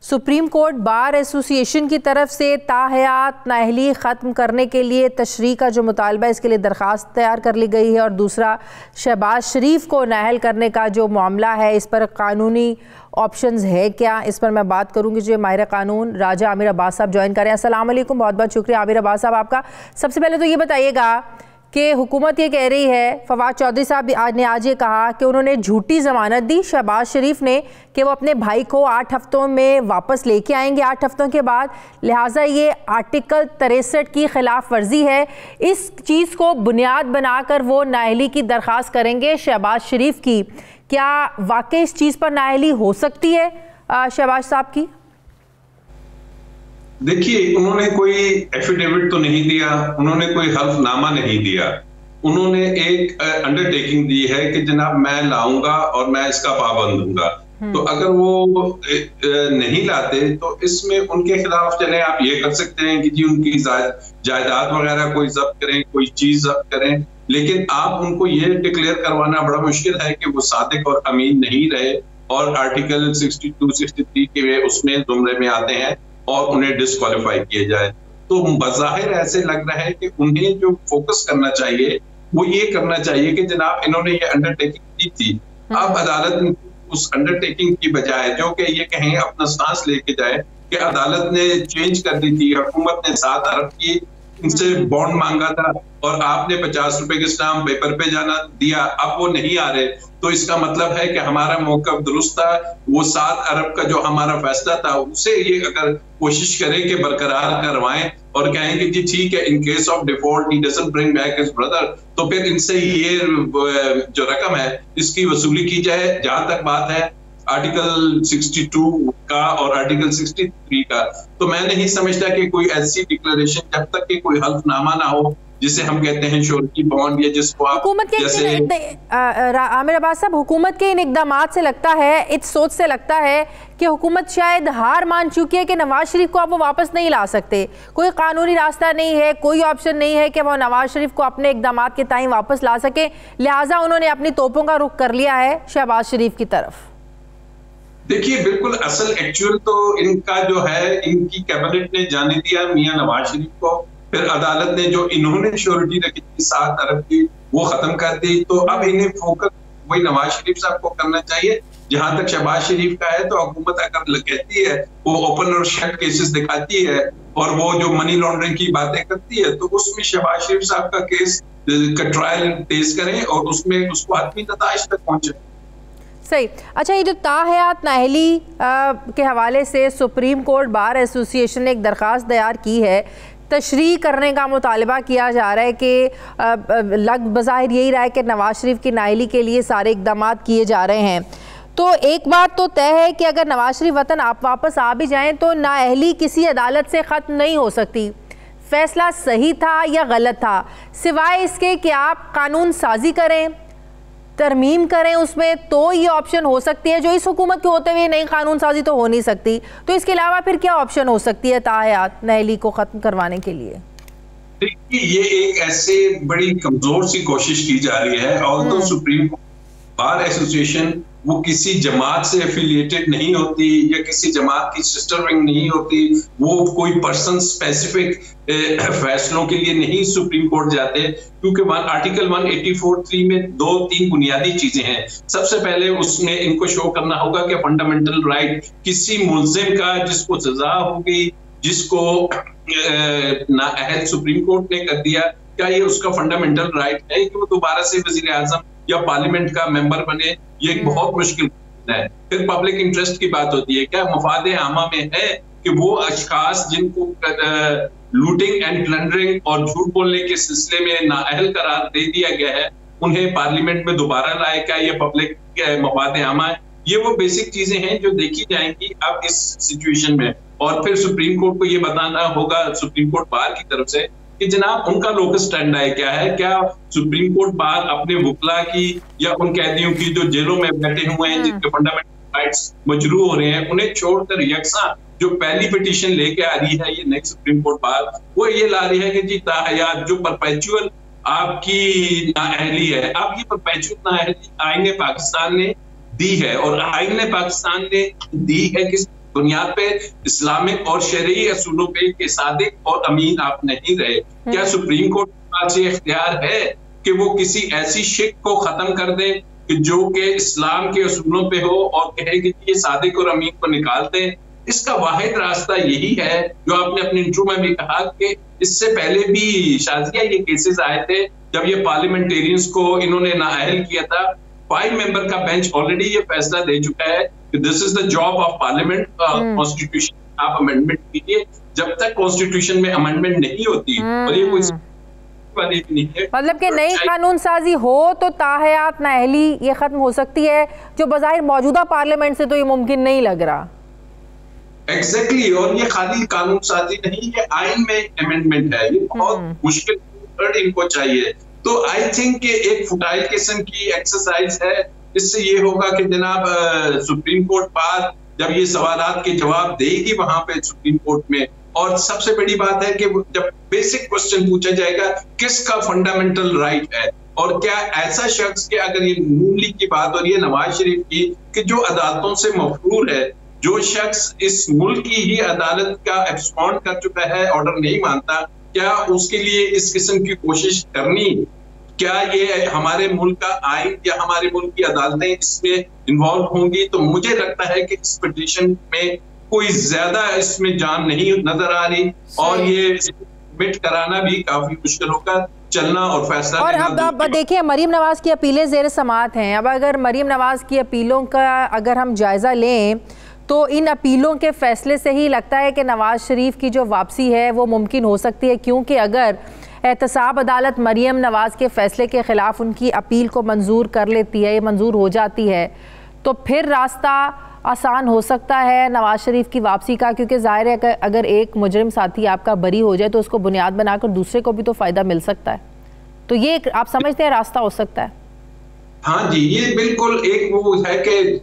Supreme court bar association की तरफ से ताहयात नाअहली ख़त्म करने के लिए तशरीह का जो मुतालबा, इसके लिए दरख्वास्त तैयार कर ली गई है। और दूसरा, शहबाज शरीफ को नाअहल करने का जो मामला है, इस पर कानूनी ऑप्शंस है क्या, इस पर मैं बात करूंगी। जो माहिर कानून राजा आमिर अब्बास साहब ज्वाइन करें। अस्सलाम वालेकुम, बहुत बहुत शुक्रिया आमिर अब्बास साहब आपका। सबसे पहले तो ये बताइएगा कि हुकूमत ये कह रही है, फवाद चौधरी साहब ने आज ये कहा कि उन्होंने झूठी ज़मानत दी शहबाज शरीफ ने कि वो अपने भाई को 8 हफ्तों में वापस लेके आएंगे 8 हफ्तों के बाद, लिहाजा ये आर्टिकल 63 की खिलाफ वर्जी है। इस चीज़ को बुनियाद बनाकर वो नाअहली की दरख्वास्त करेंगे शहबाज शरीफ की। क्या वाकई इस चीज़ पर नाअहली हो सकती है शहबाज साहब की? देखिए, उन्होंने कोई एफिडेविट तो नहीं दिया, उन्होंने कोई हल्फनामा नहीं दिया, उन्होंने एक अंडरटेकिंग दी है कि जनाब मैं लाऊंगा और मैं इसका पाबंद दूंगा। तो अगर वो नहीं लाते तो इसमें उनके खिलाफ चले आप ये कर सकते हैं कि जी उनकी जायदाद वगैरह कोई जब्त करें, कोई चीज जब्त करें, लेकिन आप उनको ये डिक्लेयर करवाना बड़ा मुश्किल है कि वो सादिक और अमीन नहीं रहे और आर्टिकल 62-63 के उसमें जुमरे में आते हैं और उन्हें डिस्क्वालीफाई किया जाए। तो बज़ाहिर ऐसे लग रहा है कि उन्हें जो फोकस करना चाहिए वो ये करना चाहिए कि जनाब इन्होंने ये अंडरटेकिंग की थी, अब अदालत उस अंडरटेकिंग की बजाय जो कि ये कहें अपना सांस लेके जाए कि अदालत ने चेंज कर दी थी, हुकूमत ने 7 अरब की इनसे बॉन्ड मांगा था और आपने 50 रुपए के स्टाम्प पेपर पे जाना दिया, अब वो नहीं आ रहे, तो इसका मतलब है कि हमारा मौक़िफ़ दुरुस्त था। वो 7 अरब का जो हमारा फैसला था उसे ये अगर कोशिश करें कि बरकरार करवाएं और कहेंगे जी ठीक है, in case of default he doesn't bring back his brother, तो फिर इनसे ये जो रकम है इसकी वसूली की जाए। जहां तक बात है आर्टिकल 62 का और आर्टिकल 63 का, तो मैं नहीं समझता कि कोई ऐसी डिक्लेरेशन जब तक कि कोई हल्फनामा ना हो जिसे हम कहते हैं श्योरिटी बॉन्ड, या जिसको आप हुकूमत के आमिर अब्बास साहब, हुकूमत के इन इक़दामात से लगता है, इस सोच से लगता है कि हुकूमत शायद हार मान चुकी है कि नवाज शरीफ को आप वो वापस नहीं ला सकते, कोई कानूनी रास्ता नहीं है, कोई ऑप्शन नहीं है कि वो नवाज शरीफ को अपने इक़दामात के ताईं वापस ला सके, लिहाजा उन्होंने अपनी तोपों का रुख कर लिया है शहबाज शरीफ की तरफ। देखिए, बिल्कुल असल एक्चुअल तो इनका जो है, इनकी कैबिनेट ने जाने दिया मियां नवाज शरीफ को, फिर अदालत ने जो इन्होंने श्योरिटी रखी थी 7 अरब की वो खत्म कर दी। तो अब इन्हें फोकस वही नवाज शरीफ साहब को करना चाहिए। जहां तक शहबाज शरीफ का है, तो हुकूमत अगर कहती है, वो ओपन और शट केसेस दिखाती है और वो जो मनी लॉन्ड्रिंग की बातें करती है, तो उसमें शहबाज शरीफ साहब का केस का ट्रायल तेज करें और उसमें उसको आदमी नताइज तक पहुंचे। सही। अच्छा, ये जो ताहयात नाअहली के हवाले से सुप्रीम कोर्ट बार एसोसिएशन ने एक दरख्वास्त तैयार की है, तशरीह करने का मुतालबा किया जा रहा है कि लग बज़ाहिर यही रहा है कि नवाज शरीफ की नाअहली के लिए सारे इक़दाम किए जा रहे हैं। तो एक बात तो तय है कि अगर नवाज शरीफ वतन आप वापस आ भी जाएं तो नाअहली किसी अदालत से ख़त्म नहीं हो सकती। फैसला सही था या गलत था, सिवाय इसके कि आप कानून साजी करें, तरमीम करें उसमें, तो ये ऑप्शन हो सकती है, जो इस हुकूमत के होते हुए नई कानून साजी तो हो नहीं सकती। तो इसके अलावा फिर क्या ऑप्शन हो सकती है ताहयात नाअहली को ख़त्म करवाने के लिए? देखिए, ये एक ऐसे बड़ी कमजोर सी कोशिश की जा रही है। और तो सुप्रीम बार एसोसिएशन वो किसी जमात से एफिलिएटेड नहीं होती या किसी जमात की सिस्टर विंग नहीं होती, वो कोई पर्सन स्पेसिफिक फैसलों के लिए नहीं सुप्रीम कोर्ट जाते, क्योंकि आर्टिकल 184(3) में 2-3 बुनियादी चीजें हैं। सबसे पहले उसमें इनको शो करना होगा कि फंडामेंटल राइट किसी मुल्जिम का जिसको सजा हो गई, जिसको नाअहल सुप्रीम कोर्ट ने कर दिया, क्या ये उसका फंडामेंटल राइट है कि वो दोबारा से वजीर आजम या पार्लियामेंट का मेंबर बने? ये एक बहुत मुश्किल है। फिर पब्लिक इंटरेस्ट की बात होती है, क्या मफादे आमा में है कि वो अशखास जिनको लूटिंग एंड प्लंडरिंग और झूठ बोलने के सिलसिले में नाअहल करार दे दिया गया है, उन्हें पार्लियामेंट में दोबारा लाए? क्या ये पब्लिक मफादे आमा है? ये वो बेसिक चीजें हैं जो देखी जाएंगी अब इस सिचुएशन में। और फिर सुप्रीम कोर्ट को ये बताना होगा, सुप्रीम कोर्ट बार की तरफ से, कि जनाब उनका लोकस स्टैंड क्या है। क्या सुप्रीम कोर्ट बार अपने वकला की या उन कैदियों की जो जेलों में बैठे हुए हैं, जिनके फंडामेंटल राइट्स मजरू हो रहे हैं, उन्हें छोड़कर यकसा जो पहली पिटीशन लेके आ रही है ये नई सुप्रीम कोर्ट बार, वो ये ला रही है कि जी ताहयात जो परपेचुअल आपकी नाअहली है, अब ये परपेचुअल नाअहली आईने पाकिस्तान ने दी है। और आईने पाकिस्तान ने दी है किस बुनियाद पे इस्लामिक और शरई असूलों पे कि सादिक और अमीन आप नहीं रहे। क्या सुप्रीम कोर्ट के पास ये इख्तियार है कि वो किसी ऐसी शिक को खत्म कर दे कि जो कि इस्लाम के असूलों पे हो और कहे कि ये सादिक और अमीन को निकाल दे? इसका वाहिद रास्ता यही है जो आपने अपने इंट्रो में भी कहा कि इससे पहले भी शाजिया ये केसेस आए थे जब ये पार्लियामेंटेरियंस को इन्होंने नाअहल किया था। 5 मेंबर का बेंच ऑलरेडी ये फैसला दे चुका है कि this is the job of parliament, constitution आप अमेंडमेंट कीजिए। जब तक कॉन्स्टिट्यूशन में अमेंडमेंट नहीं होती और ये कोई वाली भी नहीं है, मतलब कि नई कानून साजी हो तो ताहयात नाअहली ये खत्म हो सकती है, जो बज़ाहिर मौजूदा पार्लियामेंट से तो ये मुमकिन नहीं लग रहा। एग्जैक्टली और ये खाली कानून साजी नहीं, ये आइन में अमेंडमेंट है, ये बहुत मुश्किल इनको चाहिए। तो आई थिंक कि एक फुटाइल किस्म की एक्सरसाइज है। इससे ये होगा कि जनाब सुप्रीम कोर्ट बार जब ये सवालात के जवाब देगी वहां पे सुप्रीम कोर्ट में, और सबसे बड़ी बात है कि जब बेसिक क्वेश्चन पूछा जाएगा किसका फंडामेंटल राइट है, और क्या ऐसा शख्स के अगर ये नून लीग की बात हो रही है नवाज शरीफ की कि जो अदालतों से मफरूर है, जो शख्स इस मुल्क की ही अदालत का एब्सकॉन्ड कर चुका है, ऑर्डर नहीं मानता, क्या उसके लिए इस किस्म की कोशिश करनी, क्या ये हमारे मुल्क का आइन या हमारे मुल्क की अदालतें इसमें इन्वॉल्व होंगी? तो मुझे लगता है कि इस पिटीशन में कोई ज्यादा इसमें जान नहीं नजर आ रही और ये सबमिट कराना भी काफी मुश्किल होगा, चलना और फैसला। और अब देखिए मरीम नवाज की अपीलें ज़ेर समाअत हैं। अब अगर मरीम नवाज की अपीलों का अगर हम जायज़ा लें तो इन अपीलों के फैसले से ही लगता है कि नवाज शरीफ की जो वापसी है वो मुमकिन हो सकती है, क्योंकि अगर एहतसाब अदालत मरीम नवाज के फैसले के ख़िलाफ़ उनकी अपील को मंजूर कर लेती है, मंजूर हो जाती है, तो फिर रास्ता आसान हो सकता है नवाज शरीफ की वापसी का, क्योंकि ज़ाहिर है कि अगर एक मुजरिम साथी आपका बरी हो जाए तो उसको बुनियाद बनाकर दूसरे को भी तो फ़ायदा मिल सकता है। तो ये आप समझते हैं रास्ता हो सकता है? हाँ जी, ये बिल्कुल एक वो है कि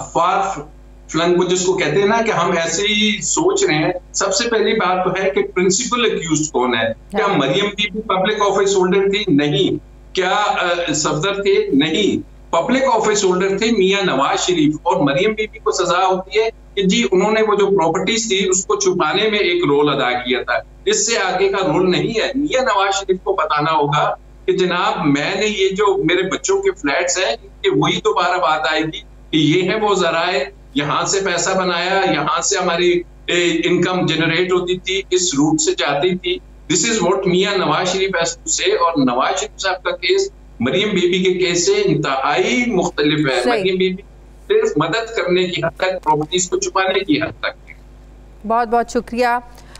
फार फ्लंग को जिसको कहते हैं ना कि हम ऐसे ही सोच रहे हैं। सबसे पहली बात तो है कि प्रिंसिपल अक्यूज्ड कौन है? क्या Maryam Bibi public office holder थी? नहीं। क्या सफदर थे? नहीं। पब्लिक ऑफिस होल्डर थे मियां नवाज शरीफ, और मरियम बीबी को सजा होती है कि जी उन्होंने वो जो प्रॉपर्टीज थी उसको छुपाने में एक रोल अदा किया था, इससे आगे का रोल नहीं है। मियां नवाज शरीफ को बताना होगा कि जनाब मैंने ये जो मेरे बच्चों के फ्लैट्स हैं कि वही दोबारा बात आएगी कि ये है वो जराए, यहाँ से पैसा बनाया, यहाँ से हमारी इनकम जनरेट होती थी, इस रूट से जाती थी। This is what Mian Nawaz Sharif has to say. और नवाज शरीफ साहब का केस मरियम बीबी के केस से इंतहाई मुख्तलिफ है। मरियम बीबी सिर्फ मदद करने की हद तक, प्रॉपर्टीज को छुपाने की हद तक। बहुत बहुत शुक्रिया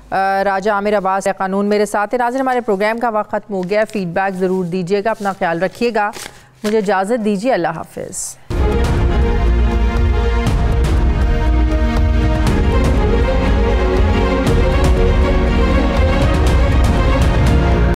राजा आमिर अब्बास कानून मेरे साथ है। नाज़रीन हमारे प्रोग्राम का वक्त खत्म हो गया। फीडबैक ज़रूर दीजिएगा, अपना ख्याल रखिएगा। मुझे इजाज़त दीजिए, अल्लाह हाफिज़।